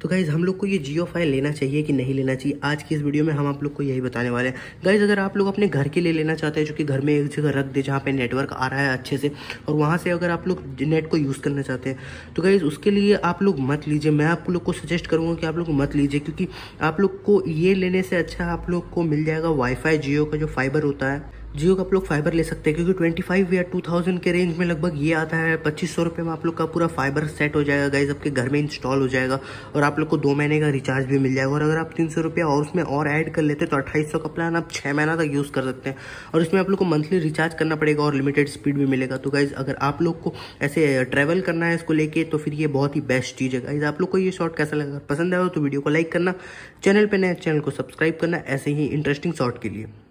तो गाइज़ हम लोग को ये जियो फाइल लेना चाहिए कि नहीं लेना चाहिए, आज की इस वीडियो में हम आप लोग को यही बताने वाले हैं। गाइज़ अगर आप लोग अपने घर के लिए लेना चाहते हैं जो कि घर में एक जगह रख दे जहाँ पे नेटवर्क आ रहा है अच्छे से, और वहाँ से अगर आप लोग नेट को यूज़ करना चाहते हैं तो गाइज़ उसके लिए आप लोग मत लीजिए। मैं आप लोग को सजेस्ट करूँगा कि आप लोग मत लीजिए, क्योंकि आप लोग को ये लेने से अच्छा आप लोग को मिल जाएगा वाईफाई। जियो का जो फाइबर होता है, जियो का आप लोग फाइबर ले सकते हैं, क्योंकि 25 या 2000 के रेंज में लगभग ये आता है। 2500 रुपये में आप लोग का पूरा फाइबर सेट हो जाएगा गाइज, आपके घर में इंस्टॉल हो जाएगा, और आप लोग को 2 महीने का रिचार्ज भी मिल जाएगा। और अगर आप 300 रुपया और उसमें और ऐड कर लेते हैं तो 2800 का प्लान आप 6 महीना तक यूज़ कर सकते हैं, और इसमें आप लोग को मंथली रिचार्ज करना पड़ेगा और लिमिटेड स्पीड भी मिलेगा। तो गाइज अगर आप लोग को ऐसे ट्रैवल करना है इसको लेके तो फिर ये बहुत ही बेस्ट चीज़ है गाइज। आप लोग को ये शॉर्ट कैसा लगा, पसंद आया हो तो वीडियो को लाइक करना, चैनल पर नए चैनल को सब्सक्राइब करना ऐसे ही इंटरेस्टिंग शॉर्ट के लिए।